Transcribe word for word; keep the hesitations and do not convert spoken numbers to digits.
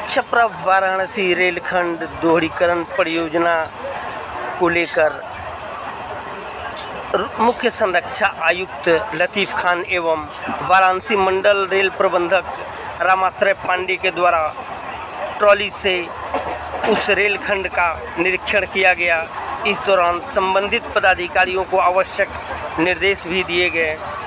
छपरा वाराणसी रेलखंड दोहरीकरण परियोजना को लेकर मुख्य संरक्षा आयुक्त लतीफ़ खान एवं वाराणसी मंडल रेल प्रबंधक रामाश्रय पांडे के द्वारा ट्रॉली से उस रेलखंड का निरीक्षण किया गया। इस दौरान संबंधित पदाधिकारियों को आवश्यक निर्देश भी दिए गए।